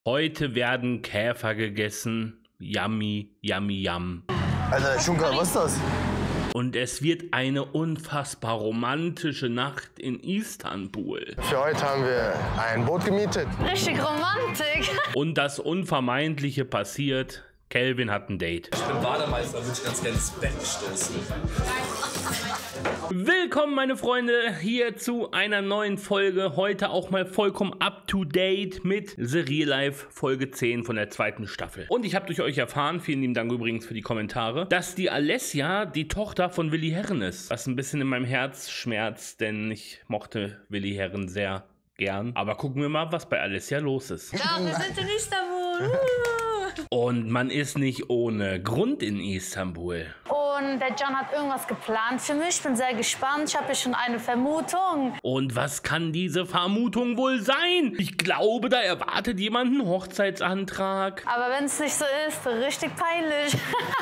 Heute werden Käfer gegessen. Yummy, yummy, yum. Alter, Schunker, was ist das? Und es wird eine unfassbar romantische Nacht in Istanbul. Für heute haben wir ein Boot gemietet. Richtig Romantik. Und das Unvermeidliche passiert. Kelvin hat ein Date. Ich bin Bademeister, würde ich ganz gerne ins Bett stoßen. Willkommen, meine Freunde, hier zu einer neuen Folge. Heute auch mal vollkommen up to date mit The Real Life Folge 10 von der zweiten Staffel. Und ich habe durch euch erfahren, vielen lieben Dank übrigens für die Kommentare, dass die Alessia die Tochter von Willi Herren ist. Was ein bisschen in meinem Herz schmerzt, denn ich mochte Willi Herren sehr gern. Aber gucken wir mal, was bei Alessia los ist. Ja, wir sind in Istanbul. Und man ist nicht ohne Grund in Istanbul. Und der Can hat irgendwas geplant für mich. Ich bin sehr gespannt. Ich habe hier schon eine Vermutung. Und was kann diese Vermutung wohl sein? Ich glaube, da erwartet jemand einen Hochzeitsantrag. Aber wenn es nicht so ist, richtig peinlich.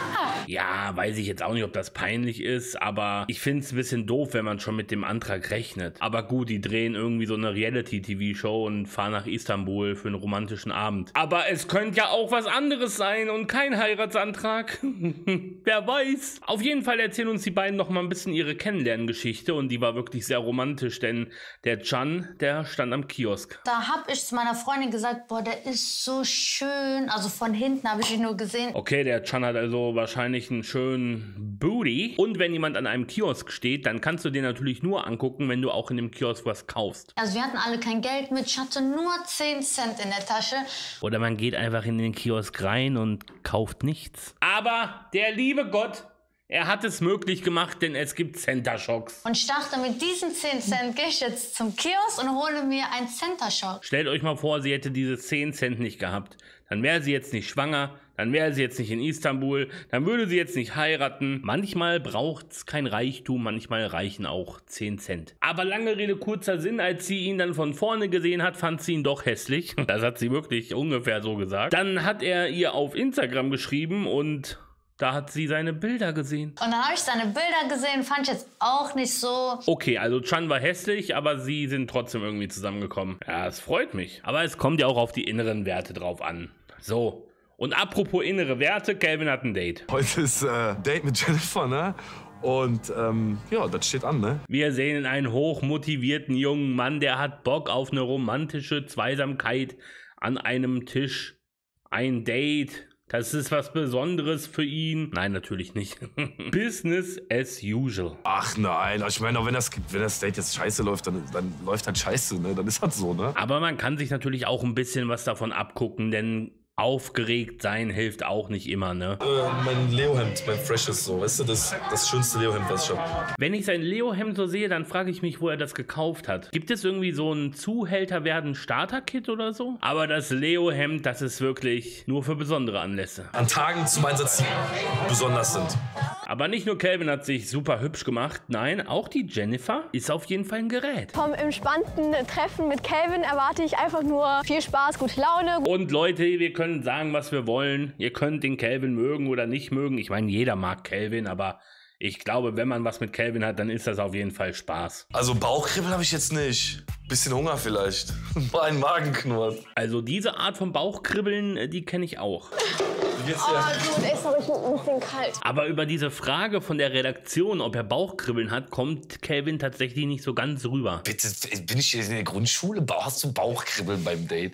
Ja, weiß ich jetzt auch nicht, ob das peinlich ist, aber ich finde es ein bisschen doof, wenn man schon mit dem Antrag rechnet. Aber gut, die drehen irgendwie so eine Reality-TV-Show und fahren nach Istanbul für einen romantischen Abend. Aber es könnte ja auch was anderes sein und kein Heiratsantrag. Wer weiß. Auf jeden Fall erzählen uns die beiden noch mal ein bisschen ihre Kennenlerngeschichte und die war wirklich sehr romantisch, denn der Can, der stand am Kiosk. Da habe ich zu meiner Freundin gesagt, boah, der ist so schön. Also von hinten habe ich ihn nur gesehen. Okay, der Can hat also wahrscheinlich einen schönen Booty. Und wenn jemand an einem Kiosk steht, dann kannst du den natürlich nur angucken, wenn du auch in dem Kiosk was kaufst. Also wir hatten alle kein Geld mit. Ich hatte nur 10 Cent in der Tasche. Oder man geht einfach in den Kiosk rein und kauft nichts. Aber der liebe Gott, er hat es möglich gemacht, denn es gibt Center Shocks. Und ich dachte, mit diesen 10 Cent gehe ich jetzt zum Kiosk und hole mir einen Center Shock. Stellt euch mal vor, sie hätte diese 10 Cent nicht gehabt. Dann wäre sie jetzt nicht schwanger, dann wäre sie jetzt nicht in Istanbul, dann würde sie jetzt nicht heiraten. Manchmal braucht es kein Reichtum, manchmal reichen auch 10 Cent. Aber lange Rede, kurzer Sinn, als sie ihn dann von vorne gesehen hat, fand sie ihn doch hässlich. Das hat sie wirklich ungefähr so gesagt. Dann hat er ihr auf Instagram geschrieben und da hat sie seine Bilder gesehen. Und dann habe ich seine Bilder gesehen, fand ich jetzt auch nicht so. Okay, also Can war hässlich, aber sie sind trotzdem irgendwie zusammengekommen. Ja, es freut mich. Aber es kommt ja auch auf die inneren Werte drauf an. So. Und apropos innere Werte, Kelvin hat ein Date. Heute ist Date mit Jennifer, ne? Und ja, das steht an, ne? Wir sehen einen hochmotivierten jungen Mann, der hat Bock auf eine romantische Zweisamkeit an einem Tisch. Ein Date. Das ist was Besonderes für ihn. Nein, natürlich nicht. Business as usual. Ach nein, ich meine, wenn das Date jetzt scheiße läuft, dann läuft halt scheiße, ne? Dann ist das so, ne? Aber man kann sich natürlich auch ein bisschen was davon abgucken, denn aufgeregt sein hilft auch nicht immer, ne? Mein Leo-Hemd, mein Freshes so, weißt du, das schönste Leo-Hemd, was ich hab. Wenn ich sein Leo-Hemd so sehe, dann frage ich mich, wo er das gekauft hat. Gibt es irgendwie so ein Zuhälter werden Starter-Kit oder so? Aber das Leo-Hemd, das ist wirklich nur für besondere Anlässe. An Tagen zum Einsatz, die besonders sind. Aber nicht nur Kelvin hat sich super hübsch gemacht, nein, auch die Jennifer ist auf jeden Fall ein Gerät. Vom entspannten Treffen mit Kelvin erwarte ich einfach nur viel Spaß, gute Laune. Und Leute, wir können sagen, was wir wollen. Ihr könnt den Kelvin mögen oder nicht mögen. Ich meine, jeder mag Kelvin, aber ich glaube, wenn man was mit Kelvin hat, dann ist das auf jeden Fall Spaß. Also Bauchkribbeln habe ich jetzt nicht. Bisschen Hunger vielleicht. Mein Magen knurrt. Also diese Art von Bauchkribbeln, die kenne ich auch. Oh, du, der ist noch ein bisschen kalt. Aber über diese Frage von der Redaktion, ob er Bauchkribbeln hat, kommt Kelvin tatsächlich nicht so ganz rüber. Bitte, bin ich in der Grundschule? Hast du Bauchkribbeln beim Date?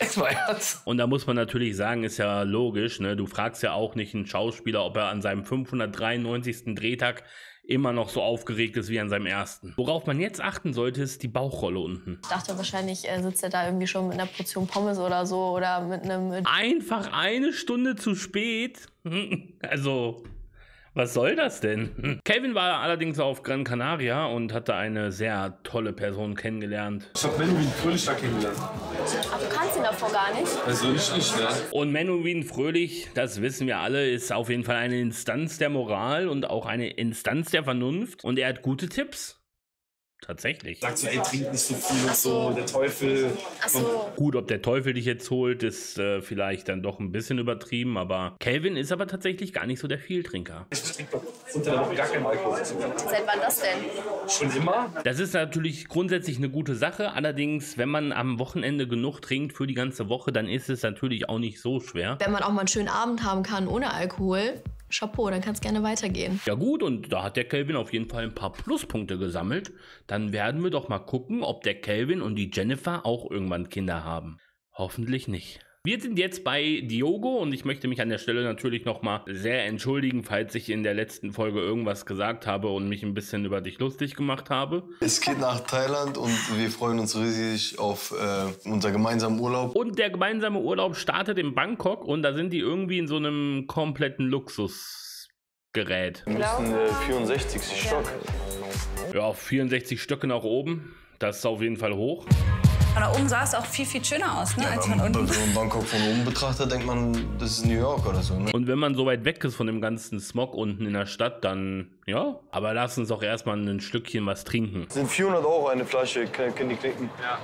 Und da muss man natürlich sagen, ist ja logisch, ne? Du fragst ja auch nicht einen Schauspieler, ob er an seinem 593. Drehtag immer noch so aufgeregt ist wie an seinem ersten. Worauf man jetzt achten sollte, ist die Bauchrolle unten. Ich dachte, wahrscheinlich sitzt er da irgendwie schon mit einer Portion Pommes oder so oder mit einem... Einfach eine Stunde zu spät. Also, was soll das denn? Kelvin war allerdings auf Gran Canaria und hatte eine sehr tolle Person kennengelernt. Ich hab Menowin Fröhlich da kennengelernt. Ach, du kannst ihn davor gar nicht? Also ich nicht, ne? Und Menowin Fröhlich, das wissen wir alle, ist auf jeden Fall eine Instanz der Moral und auch eine Instanz der Vernunft. Und er hat gute Tipps. Tatsächlich. Sagt so, ey, trink nicht so viel und so, der Teufel. Ach so. Gut, ob der Teufel dich jetzt holt, ist vielleicht dann doch ein bisschen übertrieben, aber Calvin ist aber tatsächlich gar nicht so der Vieltrinker. Ich trinke doch unter der Woche gar keinen Alkohol. Seit wann das denn? Schon immer? Das ist natürlich grundsätzlich eine gute Sache, allerdings, wenn man am Wochenende genug trinkt für die ganze Woche, dann ist es natürlich auch nicht so schwer. Wenn man auch mal einen schönen Abend haben kann ohne Alkohol, Chapeau, dann kann es gerne weitergehen. Ja gut, und da hat der Calvin auf jeden Fall ein paar Pluspunkte gesammelt. Dann werden wir doch mal gucken, ob der Calvin und die Jennifer auch irgendwann Kinder haben. Hoffentlich nicht. Wir sind jetzt bei Diogo und ich möchte mich an der Stelle natürlich nochmal sehr entschuldigen, falls ich in der letzten Folge irgendwas gesagt habe und mich ein bisschen über dich lustig gemacht habe. Es geht nach Thailand und wir freuen uns riesig auf unser gemeinsamen Urlaub. Und der gemeinsame Urlaub startet in Bangkok und da sind die irgendwie in so einem kompletten Luxusgerät. Wir müssen 64. Stock. Ja, 64 Stöcke nach oben. Das ist auf jeden Fall hoch. Von da oben sah es auch viel, viel schöner aus, ne, als von unten. Wenn man Bangkok von oben betrachtet, denkt man, das ist New York oder so. Ne? Und wenn man so weit weg ist von dem ganzen Smog unten in der Stadt, dann ja. Aber lass uns doch erstmal ein Stückchen was trinken. Das sind 400 € eine Flasche, können die knicken. Ja.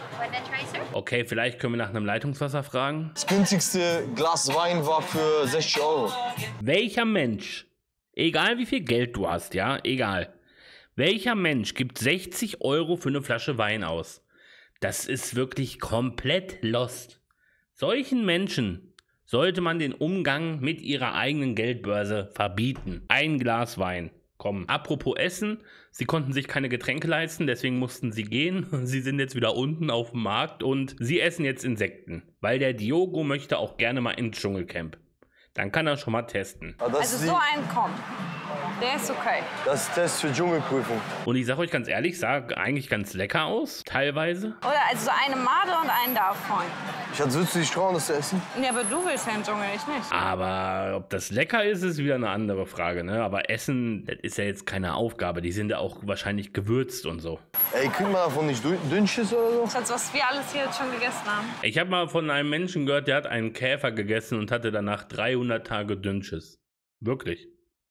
Okay, vielleicht können wir nach einem Leitungswasser fragen. Das günstigste Glas Wein war für 60 €. Welcher Mensch, egal wie viel Geld du hast, ja, egal. Welcher Mensch gibt 60 € für eine Flasche Wein aus? Das ist wirklich komplett lost. Solchen Menschen sollte man den Umgang mit ihrer eigenen Geldbörse verbieten. Ein Glas Wein. Komm, apropos Essen, sie konnten sich keine Getränke leisten, deswegen mussten sie gehen. Sie sind jetzt wieder unten auf dem Markt und sie essen jetzt Insekten, weil der Diogo möchte auch gerne mal ins Dschungelcamp. Dann kann er schon mal testen. Also so ein Komm, der ist okay. Das ist Test für Dschungelprüfung. Und ich sag euch ganz ehrlich, sah eigentlich ganz lecker aus, teilweise. Oder also so eine Made und einen davon. Schatz, würdest du dich trauen, das zu essen? Ja, aber du willst ja im Dschungel, ich nicht. Aber ob das lecker ist, ist wieder eine andere Frage, ne? Aber Essen, das ist ja jetzt keine Aufgabe. Die sind ja auch wahrscheinlich gewürzt und so. Ey, kriegt man davon nicht Dünnschiss oder so? Schatz, was wir alles hier jetzt schon gegessen haben. Ich habe mal von einem Menschen gehört, der hat einen Käfer gegessen und hatte danach 300 Tage Dünnschiss. Wirklich.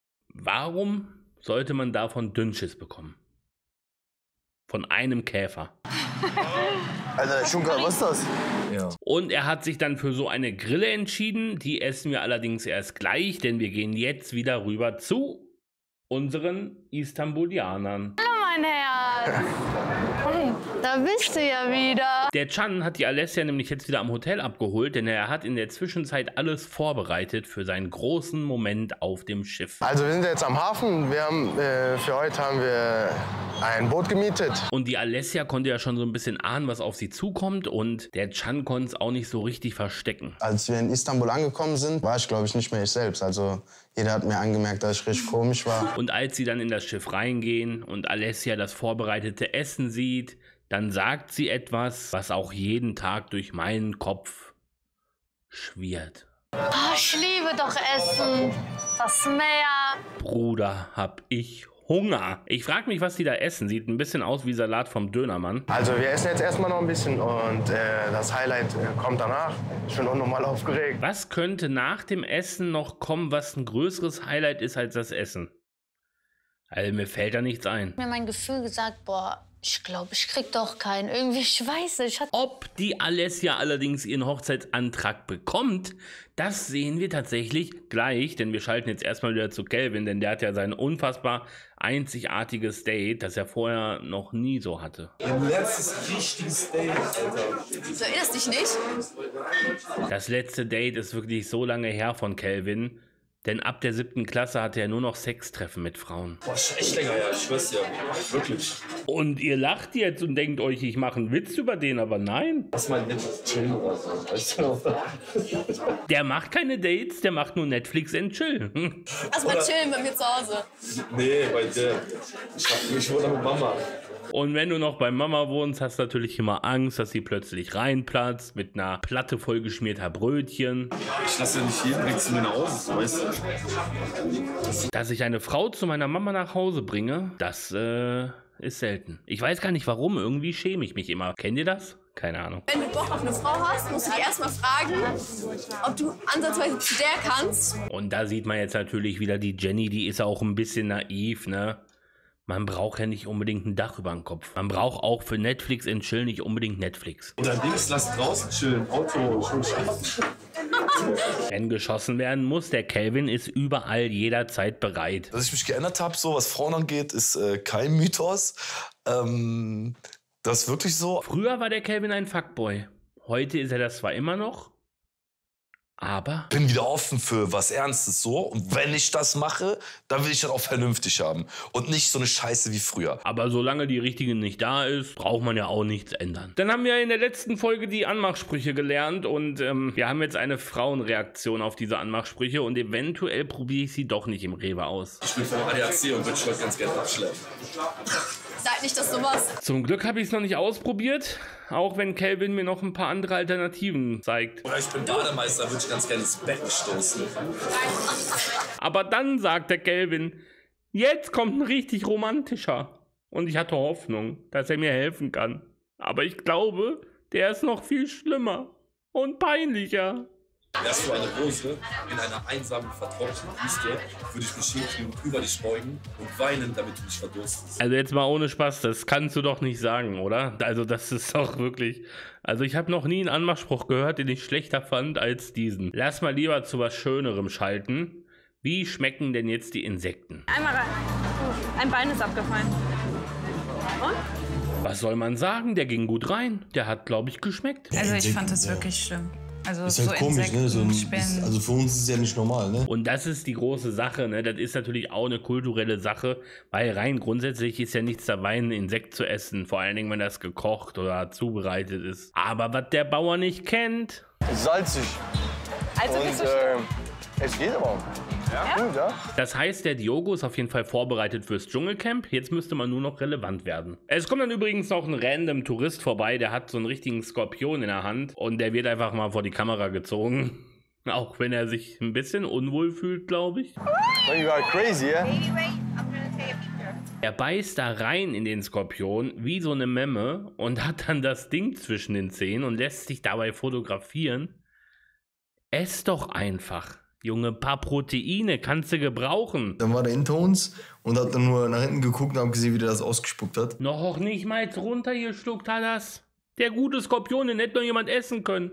Warum sollte man davon Dünnschiss bekommen? Von einem Käfer. Alter, Schunker, was ist das? Ja. Und er hat sich dann für so eine Grille entschieden. Die essen wir allerdings erst gleich, denn wir gehen jetzt wieder rüber zu unseren Istanbulianern. Hallo, mein Herz. Da bist du ja wieder. Der Can hat die Alessia nämlich jetzt wieder am Hotel abgeholt, denn er hat in der Zwischenzeit alles vorbereitet für seinen großen Moment auf dem Schiff. Also wir sind jetzt am Hafen. Wir haben, für heute haben wir ein Boot gemietet. Und die Alessia konnte ja schon so ein bisschen ahnen, was auf sie zukommt, und der Can konnte es auch nicht so richtig verstecken. Als wir in Istanbul angekommen sind, war ich, glaube ich, nicht mehr ich selbst. Also jeder hat mir angemerkt, dass ich richtig komisch war. Und als sie dann in das Schiff reingehen und Alessia das vorbereitete Essen sieht, dann sagt sie etwas, was auch jeden Tag durch meinen Kopf schwirrt. Oh, ich liebe doch Essen. Das Meer. Bruder, hab ich Hunger. Ich frage mich, was die da essen. Sieht ein bisschen aus wie Salat vom Dönermann. Also wir essen jetzt erstmal noch ein bisschen und das Highlight kommt danach. Ich bin unnormal aufgeregt. Was könnte nach dem Essen noch kommen, was ein größeres Highlight ist als das Essen? Also mir fällt da nichts ein. Mir mein Gefühl gesagt, boah, ich glaube, ich krieg doch keinen. Irgendwie, ich weiß nicht. Ob die Alessia allerdings ihren Hochzeitsantrag bekommt, das sehen wir tatsächlich gleich, denn wir schalten jetzt erstmal wieder zu Calvin, denn der hat ja sein unfassbar einzigartiges Date, das er vorher noch nie so hatte. Mein letztes richtiges Date, Alter. Du erinnerst dich nicht? Das letzte Date ist wirklich so lange her von Calvin, denn ab der 7. Klasse hatte er nur noch Sextreffen mit Frauen. Boah, ist echt länger her, ich schwör's dir. Wirklich. Und ihr lacht jetzt und denkt euch, ich mache einen Witz über den, aber nein. Lass mal nett chillen oder so. Weißt du? Der macht keine Dates, der macht nur Netflix and Chill. Erstmal chillen bei mir zu Hause. Nee, bei der. Ich wohne mit Mama. Und wenn du noch bei Mama wohnst, hast du natürlich immer Angst, dass sie plötzlich reinplatzt mit einer Platte vollgeschmierter Brötchen. Ich lasse ja nicht jeden direkt zu mir nach Hause, weißt du? Dass ich eine Frau zu meiner Mama nach Hause bringe, das ist selten. Ich weiß gar nicht warum, irgendwie schäme ich mich immer. Kennt ihr das? Keine Ahnung. Wenn du Bock auf eine Frau hast, musst du die erstmal fragen, ob du ansatzweise zu der kannst. Und da sieht man jetzt natürlich wieder die Jenny, die ist auch ein bisschen naiv, ne? Man braucht ja nicht unbedingt ein Dach über dem Kopf. Man braucht auch für Netflix and Chill nicht unbedingt Netflix. Oder Dings, lass draußen chillen. Auto, schon scheiße. Wenn geschossen werden muss, der Kelvin ist überall jederzeit bereit. Dass ich mich geändert habe, so was Frauen angeht, ist kein Mythos. Das ist wirklich so. Früher war der Kelvin ein Fuckboy. Heute ist er das zwar immer noch, aber... Bin wieder offen für was Ernstes so. Und wenn ich das mache, dann will ich das auch vernünftig haben. Und nicht so eine Scheiße wie früher. Aber solange die Richtige nicht da ist, braucht man ja auch nichts ändern. Dann haben wir in der letzten Folge die Anmachsprüche gelernt und wir haben jetzt eine Frauenreaktion auf diese Anmachsprüche und eventuell probiere ich sie doch nicht im Rewe aus. Ich bin vom ADAC und würde heute ganz gerne abschleppen. Sag nicht, dass du was. Zum Glück habe ich es noch nicht ausprobiert, auch wenn Kelvin mir noch ein paar andere Alternativen zeigt. Oder ich bin Bademeister, würde ich ganz gerne ins Becken stoßen. Aber dann sagt der Kelvin, jetzt kommt ein richtig romantischer. Und ich hatte Hoffnung, dass er mir helfen kann. Aber ich glaube, der ist noch viel schlimmer und peinlicher. Wärst du eine Rose in einer einsamen, vertrockneten Wüste, würde ich mich hinknien und über dich beugen und weinen, damit du nicht verdurstest. Also jetzt mal ohne Spaß, das kannst du doch nicht sagen, oder? Also das ist doch wirklich... Also ich habe noch nie einen Anmachspruch gehört, den ich schlechter fand als diesen. Lass mal lieber zu was Schönerem schalten. Wie schmecken denn jetzt die Insekten? Einmal rein. Ein Bein ist abgefallen. Und? Was soll man sagen? Der ging gut rein. Der hat, glaube ich, geschmeckt. Also ich fand das wirklich schlimm. Also ist halt so komisch, Insekten, ne? So ein, Spinnen. also für uns ist es ja nicht normal, ne? Und das ist die große Sache, ne? Das ist natürlich auch eine kulturelle Sache, weil rein grundsätzlich ist ja nichts dabei, ein Insekt zu essen, vor allen Dingen, wenn das gekocht oder zubereitet ist. Aber was der Bauer nicht kennt... Salzig. Also nicht so schlimm. Es geht aber. Ja? Gut, ja? Das heißt, der Diogo ist auf jeden Fall vorbereitet fürs Dschungelcamp. Jetzt müsste man nur noch relevant werden. Es kommt dann übrigens noch ein random Tourist vorbei, der hat so einen richtigen Skorpion in der Hand und der wird einfach mal vor die Kamera gezogen. Auch wenn er sich ein bisschen unwohl fühlt, glaube ich. You are crazy, yeah? Er beißt da rein in den Skorpion wie so eine Memme und hat dann das Ding zwischen den Zähnen und lässt sich dabei fotografieren. Ess doch einfach. Junge, ein paar Proteine kannst du gebrauchen. Dann war der hinter uns und hat dann nur nach hinten geguckt und hab gesehen, wie der das ausgespuckt hat. Noch nicht mal runtergeschluckt hat das. Der gute Skorpion, den hätte noch jemand essen können.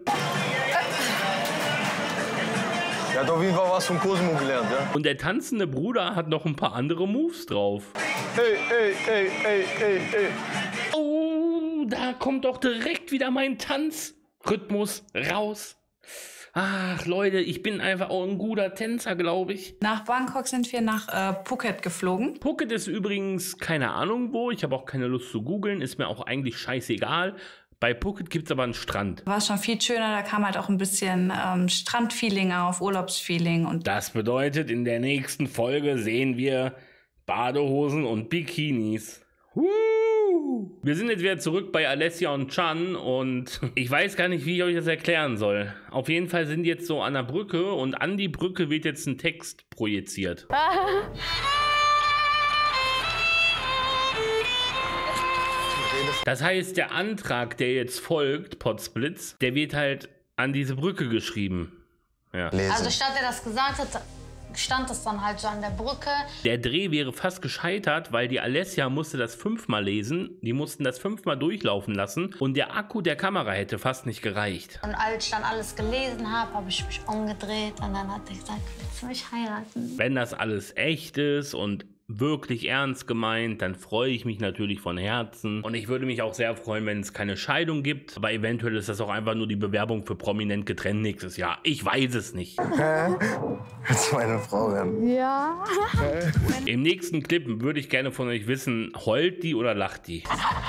Er hat auf jeden Fall was von Cosmo gelernt, ja? Und der tanzende Bruder hat noch ein paar andere Moves drauf. Ey. Oh, da kommt doch direkt wieder mein Tanzrhythmus raus. Ach Leute, ich bin einfach auch ein guter Tänzer, glaube ich. Nach Bangkok sind wir nach Phuket geflogen. Phuket ist übrigens keine Ahnung wo. Ich habe auch keine Lust zu googeln. Ist mir auch eigentlich scheißegal. Bei Phuket gibt es aber einen Strand. War schon viel schöner, da kam halt auch ein bisschen Strandfeeling auf, Urlaubsfeeling. Und das bedeutet, in der nächsten Folge sehen wir Badehosen und Bikinis. Wir sind jetzt wieder zurück bei Alessia und Chan und ich weiß gar nicht, wie ich euch das erklären soll. Auf jeden Fall sind die jetzt so an der Brücke und an die Brücke wird jetzt ein Text projiziert. Das heißt, der Antrag, der jetzt folgt, Potsblitz, der wird halt an diese Brücke geschrieben. Ja. Also statt er das gesagt hat, stand das dann halt so an der Brücke. Der Dreh wäre fast gescheitert, weil die Alessia musste das 5-mal lesen. Die mussten das 5-mal durchlaufen lassen. Und der Akku der Kamera hätte fast nicht gereicht. Und als ich dann alles gelesen habe, habe ich mich umgedreht und dann hat er gesagt, willst du mich heiraten? Wenn das alles echt ist und wirklich ernst gemeint, dann freue ich mich natürlich von Herzen. Und ich würde mich auch sehr freuen, wenn es keine Scheidung gibt. Aber eventuell ist das auch einfach nur die Bewerbung für prominent getrennt nächstes Jahr. Ich weiß es nicht. Willst du meine Frau werden? Ja. Im nächsten Clip würde ich gerne von euch wissen, heult die oder lacht die?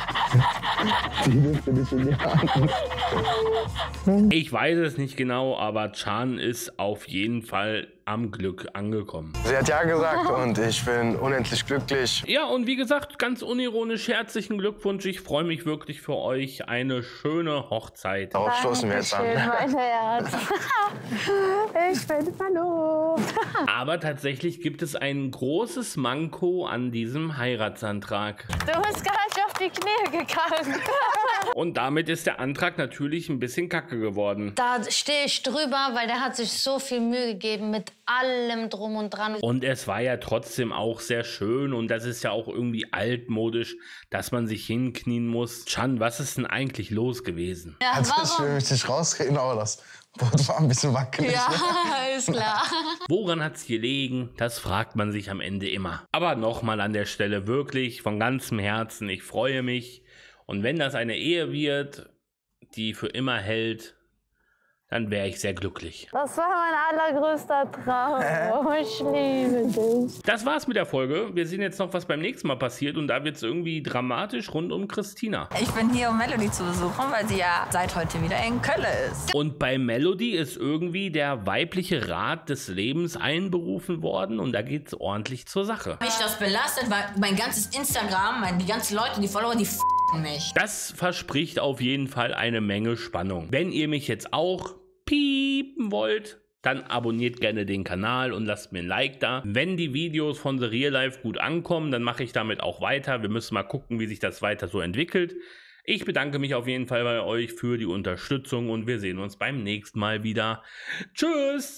Ich weiß es nicht genau, aber Chan ist auf jeden Fall am Glück angekommen. Sie hat ja gesagt und ich bin unendlich glücklich. Ja, und wie gesagt, ganz unironisch herzlichen Glückwunsch. Ich freue mich wirklich für euch. Eine schöne Hochzeit. Darauf stoßen wir jetzt an. Mein Herz. Ich bin verlobt. Aber tatsächlich gibt es ein großes Manko an diesem Heiratsantrag. Du bist gar nicht auf die Knie gegangen. Und damit ist der Antrag natürlich ein bisschen kacke geworden. Da stehe ich drüber, weil der hat sich so viel Mühe gegeben mit allem drum und dran. Und es war ja trotzdem auch sehr schön und das ist ja auch irgendwie altmodisch, dass man sich hinknien muss. Can, was ist denn eigentlich los gewesen? Ja, Also ich will mich nicht rausreden, aber das Boot war ein bisschen wackelig. Ja, ist klar. Woran hat es gelegen? Das fragt man sich am Ende immer. Aber nochmal an der Stelle wirklich von ganzem Herzen, ich freue mich. Und wenn das eine Ehe wird, die für immer hält, dann wäre ich sehr glücklich. Das war mein allergrößter Traum. Ich liebe dich. Das war's mit der Folge. Wir sehen jetzt noch, was beim nächsten Mal passiert. Und da wird es irgendwie dramatisch rund um Christina. Ich bin hier, um Melody zu besuchen, weil sie ja seit heute wieder in Köln ist. Und bei Melody ist irgendwie der weibliche Rat des Lebens einberufen worden. Und da geht's ordentlich zur Sache. Mich das belastet, weil mein ganzes Instagram, die ganzen Leute, die Follower, die mich. Das verspricht auf jeden Fall eine Menge Spannung. Wenn ihr mich jetzt auch piepen wollt, dann abonniert gerne den Kanal und lasst mir ein Like da. Wenn die Videos von The Real Life gut ankommen, dann mache ich damit auch weiter. Wir müssen mal gucken, wie sich das weiter so entwickelt. Ich bedanke mich auf jeden Fall bei euch für die Unterstützung und wir sehen uns beim nächsten Mal wieder. Tschüss!